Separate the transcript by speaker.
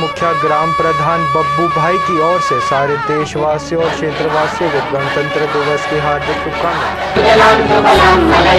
Speaker 1: मुखिया ग्राम प्रधान बब्बू भाई की ओर से सारे देशवासियों और क्षेत्रवासियों को गणतंत्र दिवस की हार्दिक शुभकामनाएं।